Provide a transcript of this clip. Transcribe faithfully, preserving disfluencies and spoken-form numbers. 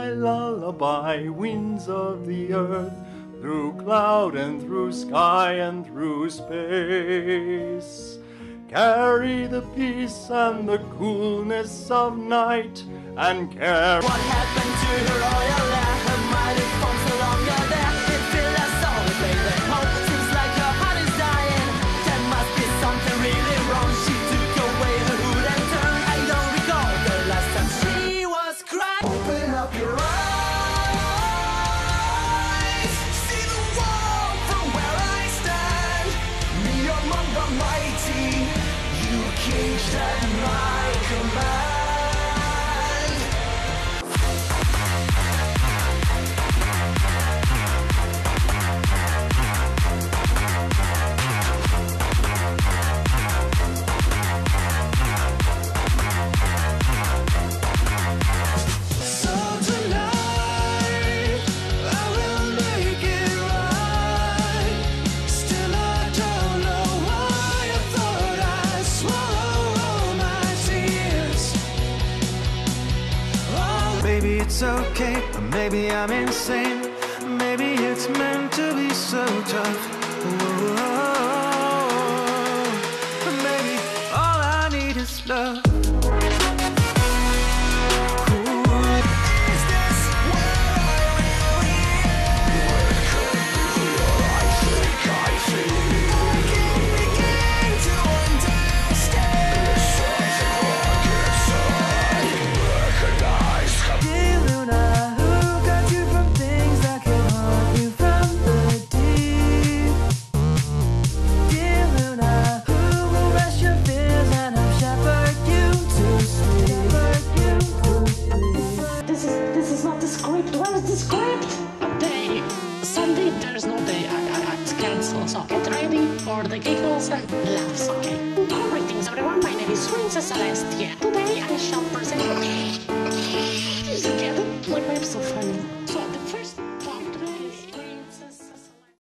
my lullaby, winds of the earth, through cloud and through sky and through space. Carry the peace and the coolness of night, and carry what happened to her royal air. Her mighty forms no longer there. It filled her soul with faded hope. Seems like her heart is dying. There must be something really wrong. She took away her hood and turned. I don't recall the last time she was crying. Open up your eyes, see the world from where I stand. Me among the mighty, you caged at my command. Maybe it's okay, or maybe I'm insane. Maybe it's meant to be so tough. Whoa. Maybe all I need is love. Sunday, there's no day. I, I, I cancel. So get ready for the giggles and laughs, okay? Greetings, everyone. My name is Princess Celestia. Today I shall present.